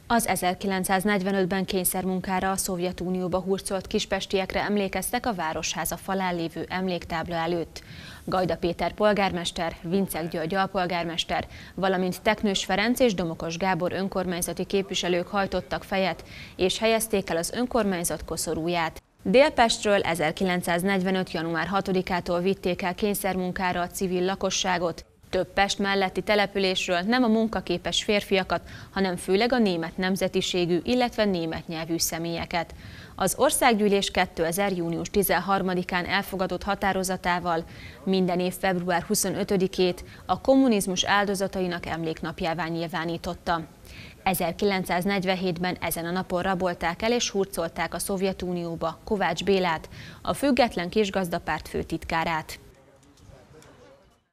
Az 1945-ben kényszermunkára a Szovjetunióba hurcolt kispestiekre emlékeztek a Városháza falán lévő emléktábla előtt. Gajda Péter polgármester, Vincek György alpolgármester, valamint Teknős Ferenc és Domokos Gábor önkormányzati képviselők hajtottak fejet és helyezték el az önkormányzat koszorúját. Délpestről 1945. január 6-ától vitték el kényszermunkára a civil lakosságot. Több Pest melletti településről nem a munkaképes férfiakat, hanem főleg a német nemzetiségű, illetve német nyelvű személyeket. Az Országgyűlés 2000. június 13-án elfogadott határozatával minden év február 25-ét a kommunizmus áldozatainak emléknapjává nyilvánította. 1947-ben ezen a napon rabolták el és hurcolták a Szovjetunióba Kovács Bélát, a Független Kisgazdapárt főtitkárát.